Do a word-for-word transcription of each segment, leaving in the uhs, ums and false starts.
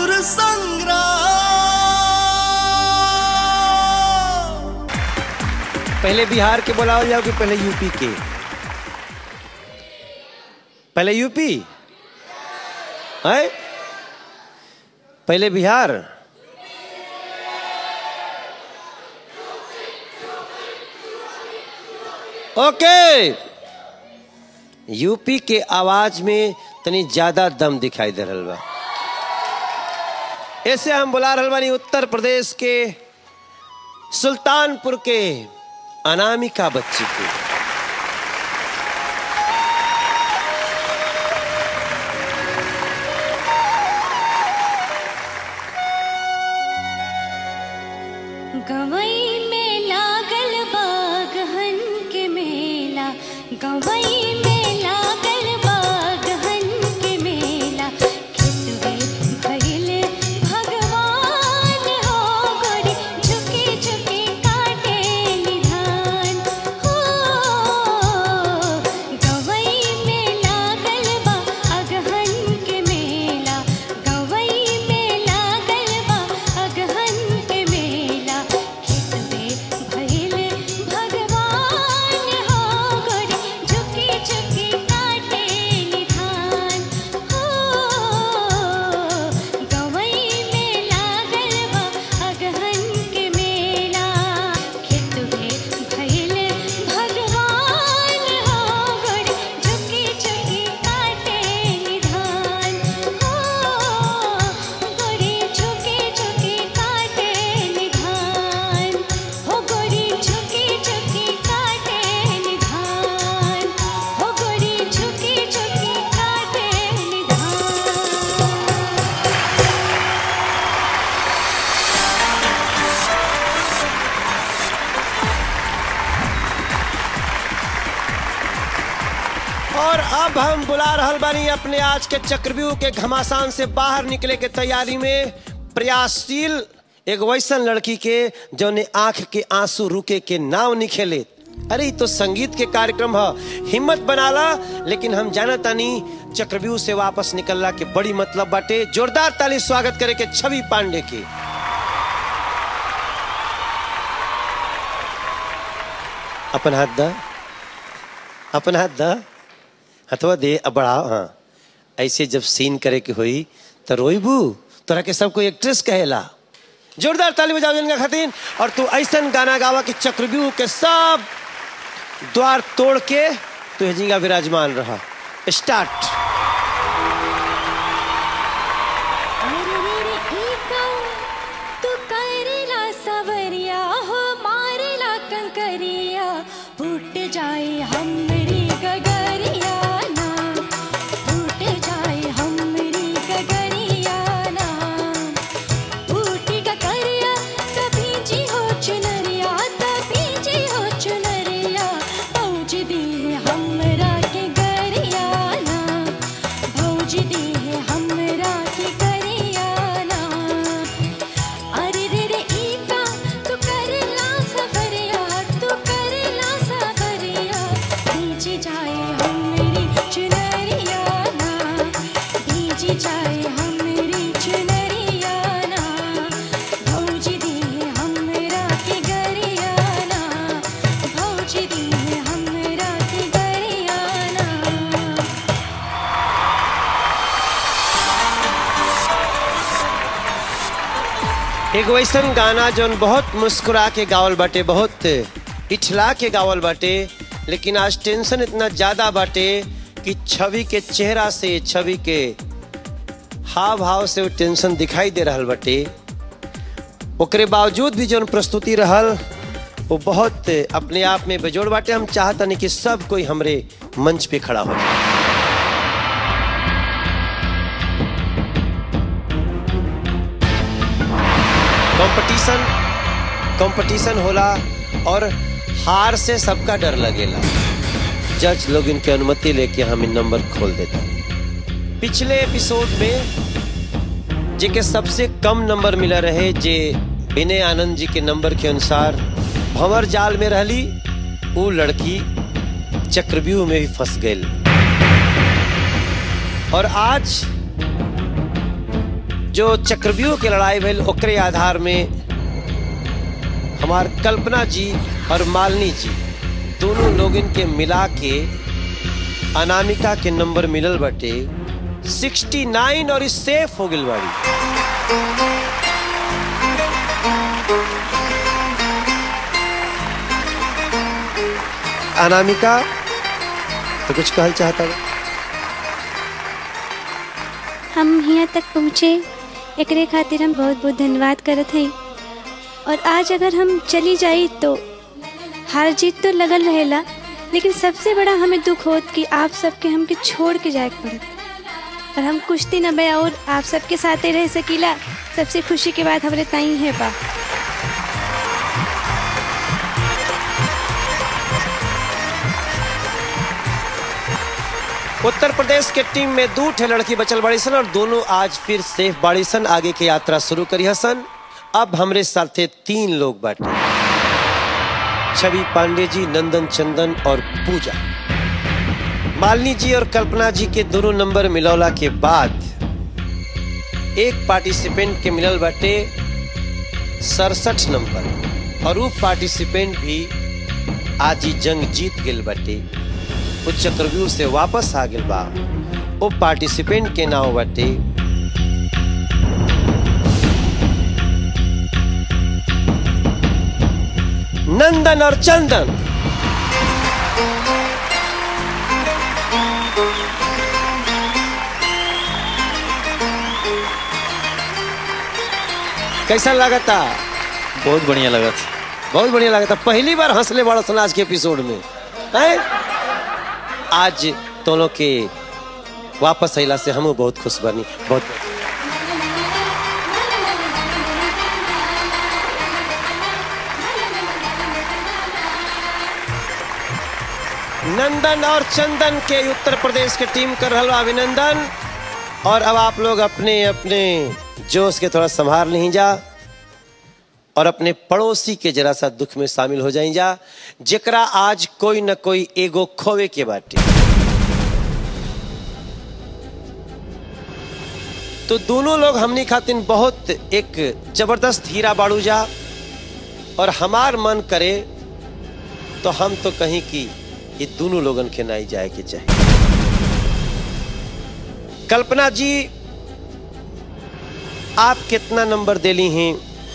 सुर संग्राम। पहले बिहार के बुलाओ जाओ कि पहले यूपी के? पहले यूपी है, पहले बिहार। ओके, यूपी के आवाज में तनी ज्यादा दम दिखाई दे रहा बा। ऐसे हम बुला रहल बानी उत्तर प्रदेश के सुल्तानपुर के अनामिका बच्ची के। गवई में लागल बागहन के मेला, गवई में लागल बागहन के मेला, खेतवे भइल भगवान हो गोरी झुकी झुकी काटे निधान हो। गवई में लागल बा अगहन के मेला, गवई में लागल बा अगहन के मेला, खेतवे भइल भगवान हो गोरी झुकी झुकी काटे निधान हो। गवई में लागल बा अगहन के मेला, खेतवे भइल भगवान हो गोरी झुकी झुकी काटे निधान हो। गोरी झुकी झुकी काटे निधान हो, गोरी झुकी झुकी काटे निधान हो, गोरी झुकी झुकी काटे और अब हम बुला रहल बानी अपने आज के चक्रव्यूह के घमासान से बाहर निकले के तैयारी में प्रयासशील एक वैसन लड़की के जौने आंख के आंसू रुके के नाव निखेले। अरे ये तो संगीत के कार्यक्रम है, हिम्मत बनाला। लेकिन हम जानत तानी चक्रव्यूह से वापस निकलला के बड़ी मतलब बाटे। जोरदार ताली स्वागत करे के छवि पांडे के। अपन हाथ दा, अपन हाथ दा, हथवा दे, अब बढ़ाओ। हाँ, ऐसे जब सीन करे के होई तो रोईबू, तोरा के सबको एक्ट्रेस कहेला। जोरदार ताली बजाओ जिनका खातिर। और तू ऐसा गाना गावा कि चक्रव्यूह के सब द्वार तोड़ के तू हेजिंगा विराजमान रहा। स्टार्ट। अरे रे रे ईका तू करेला सवरिया हो, मारेला कंकरिया, फूट जाए हमरी गगरिया ना, फूट जाए हमरी गगरिया ना, फूटी गगरिया कभी जी हो चुनरिया, तभी जी हो चुनरिया, पहुँच दी है हमरा के गरिया ना, भौज दी है हमरा के गरिया ना। अरे रे रे ईका तू करेला सवरिया, तू करेला सवरिया, भीज जाए हमरी चुनरिया ना, भीज जाए हमरी चुनरिया ना, भौज दी है हमरा के गरिया ना, भौज दी है हमरा के गरिया ना। एक वैसन गाना जौन बहुत मुस्कुरा के गावल बाटे, बहुत इठला के गावल बाटे, लेकिन आज टेंशन इतना ज्यादा बाटे कि छवि के चेहरा से, छवि के हाव भाव से वो टेंशन दिखाई दे रहल बाटे। ओकरे बावजूद भी जौन प्रस्तुति रहल वो बहुत अपने आप में बेजोड़ बाटे। हम चाहतनी कि सब कोई हमरे मंच पे खड़ा हो जाए। कंपटीशन कंपटीशन होला और हार से सबका डर लगेला। जज लोग इनकी अनुमति लेके हम इन नंबर खोल देता। पिछले एपिसोड में जेके सबसे कम नंबर मिला रहे, जे विनय आनंद जी के नंबर के अनुसार भंवर जाल में रहली, वो लड़की चक्रव्यूह में भी फंस गई। और आज जो चक्रव्यूह के लड़ाई भइल ओकरे आधार में हमार कल्पना जी और मालिनी जी दोनों लोगन के मिला के अनामिका के नंबर मिलल बटे उनहत्तर और इस सेफ हो गई बाड़ी। अनामिका तो कुछ कहल चाहता है? हम यहाँ तक पहुँचे एकरे खातिर हम बहुत बहुत धन्यवाद करत हई। और आज अगर हम चली जाई तो हार जीत तो लगल रहेला, लेकिन सबसे बड़ा हमें दुख होत कि आप सबके हमके छोड़ के जाए पड़त। और हम कुछ दिन अब और आप सबके साथ रह सकीला, सबसे खुशी की बात हमारे ताई है बा। उत्तर प्रदेश के टीम में दो ठे लड़की बचल बाड़ी सन और दोनों आज फिर सेफ बाड़ी सन, आगे की यात्रा शुरू करी हसन। अब हमरे साथे तीन लोग बाटे, छवि पांडे जी, नंदन चंदन और पूजा। मालिनी जी और कल्पना जी के दोनों नंबर मिलौला के बाद एक पार्टिसिपेंट के मिलल बाटे सड़सठ नंबर और वो पार्टिसिपेंट भी आज ही जंग जीत गेल बाटे, वो चक्रव्यूह से वापस आ गेल बा। वो पार्टिसिपेंट के नाम बाटे नंदन और चंदन। कैसा लगा था? बहुत बढ़िया लगा था, बहुत बढ़िया लगा था। पहली बार हंसले बड़ा सन आज के एपिसोड में है? आज दोनों के वापस अला से हम बहुत खुश बनी। बहुत नंदन और चंदन के उत्तर प्रदेश के टीम कर रहा अभिनंदन। और अब आप लोग अपने अपने जोश के थोड़ा संभाल नहीं जा और अपने पड़ोसी के जरा सा दुख में शामिल हो जाए जा, जेकरा आज कोई न कोई एगो खोवे के बाटे। तो दोनों लोग हमनी खातिन बहुत एक जबरदस्त हीरा बाड़ू जा और हमार मन करे तो हम तो कहीं की ये दोनों लोगन के नहीं जाए के चाहे। कल्पना जी आप कितना नंबर देली हैं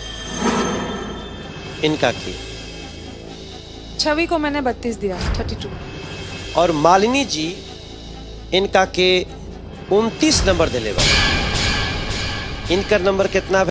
इनका की? छवि को मैंने बत्तीस दिया, बत्तीस। और मालिनी जी इनका के उनतीस नंबर दिले बा। इनका नंबर कितना?